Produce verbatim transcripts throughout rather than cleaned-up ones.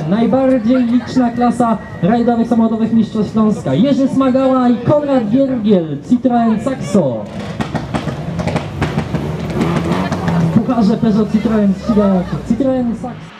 najbardziej liczna klasa rajdowych samochodowych mistrzostw Śląska. Jerzy Smagała i Konrad Giergiel, Citroen Saxo. W pucharze Peugeot Citroen ścigają się Citroen Saxo.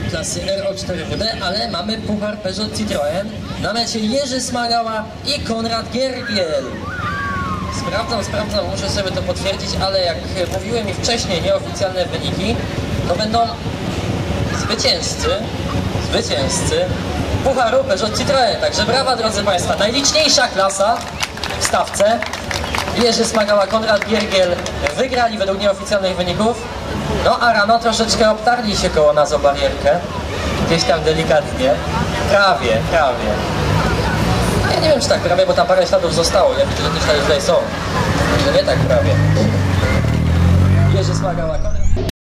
klasy R O cztery W D, ale mamy puchar Peugeot Citroën. Na mecie Jerzy Smagała i Konrad Giergiel. Sprawdzam, sprawdzam, muszę sobie to potwierdzić, ale jak mówiły mi wcześniej nieoficjalne wyniki, to będą zwycięzcy, zwycięzcy pucharu Peugeot Citroën. Także brawa, drodzy Państwa, najliczniejsza klasa w stawce. Jerzy Smagała, Konrad Giergiel wygrali według nieoficjalnych wyników. No a rano troszeczkę obtarli się koło nas o barierkę. Gdzieś tam delikatnie. Prawie, prawie. Ja nie wiem, czy tak prawie, bo tam parę śladów zostało. Ja widzę, że te ślady tutaj są. Także nie tak prawie. Jerzy Smagała, Konrad...